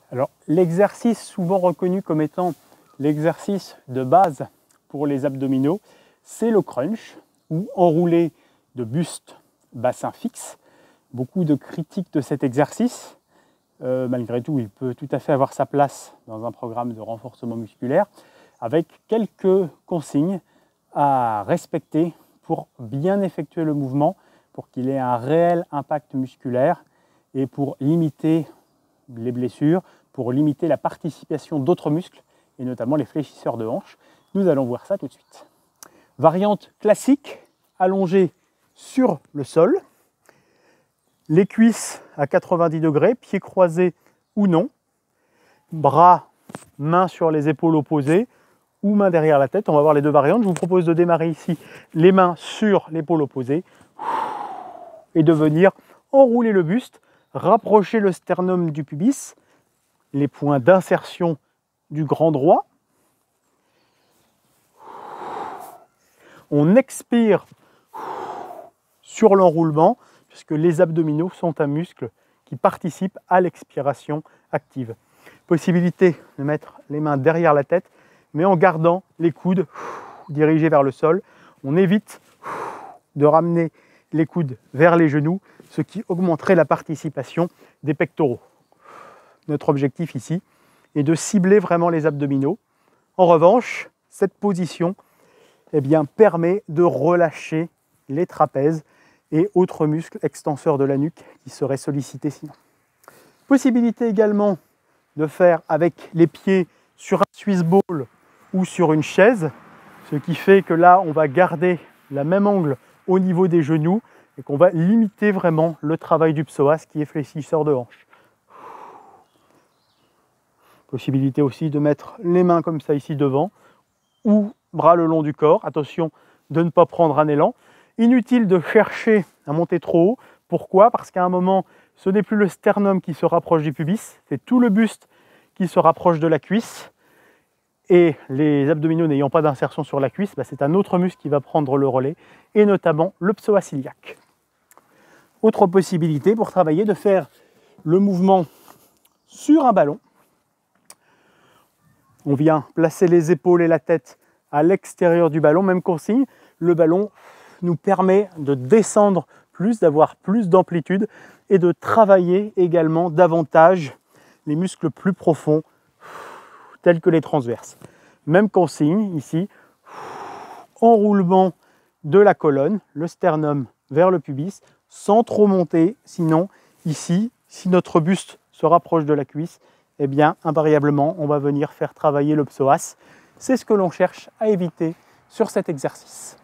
Alors, l'exercice souvent reconnu comme étant l'exercice de base pour les abdominaux, c'est le crunch ou enroulé de buste bassin fixe. Beaucoup de critiques de cet exercice. Malgré tout, il peut tout à fait avoir sa place dans un programme de renforcement musculaire avec quelques consignes à respecter pour bien effectuer le mouvement, pour qu'il ait un réel impact musculaire et pour limiter les blessures, pour limiter la participation d'autres muscles et notamment les fléchisseurs de hanches. Nous allons voir ça tout de suite. Variante classique, allongée sur le sol, les cuisses à 90 degrés, pieds croisés ou non, bras, mains sur les épaules opposées ou mains derrière la tête. On va voir les deux variantes. Je vous propose de démarrer ici les mains sur l'épaule opposée et de venir enrouler le buste, rapprocher le sternum du pubis, les points d'insertion du grand droit. On expire sur l'enroulement, puisque les abdominaux sont un muscle qui participe à l'expiration active. Possibilité de mettre les mains derrière la tête, mais en gardant les coudes dirigés vers le sol. On évite de ramener les coudes vers les genoux, ce qui augmenterait la participation des pectoraux. Notre objectif ici est de cibler vraiment les abdominaux. En revanche, cette position permet de relâcher les trapèzes et autres muscles extenseurs de la nuque qui seraient sollicités sinon. Possibilité également de faire avec les pieds sur un Swiss ball ou sur une chaise, ce qui fait que là, on va garder le même angle au niveau des genoux et qu'on va limiter vraiment le travail du psoas qui est fléchisseur de hanche. Possibilité aussi de mettre les mains comme ça ici devant ou bras le long du corps. Attention de ne pas prendre un élan. Inutile de chercher à monter trop haut. Pourquoi? Parce qu'à un moment, ce n'est plus le sternum qui se rapproche du pubis, c'est tout le buste qui se rapproche de la cuisse. Et les abdominaux n'ayant pas d'insertion sur la cuisse, c'est un autre muscle qui va prendre le relais, et notamment le psoas iliaque. Autre possibilité pour travailler, de faire le mouvement sur un ballon. On vient placer les épaules et la tête à l'extérieur du ballon, même consigne. Le ballon nous permet de descendre plus, d'avoir plus d'amplitude et de travailler également davantage les muscles plus profonds, tels que les transverses. Même consigne ici, enroulement de la colonne, le sternum vers le pubis, sans trop monter, sinon ici, si notre buste se rapproche de la cuisse, invariablement, on va venir faire travailler le psoas. C'est ce que l'on cherche à éviter sur cet exercice.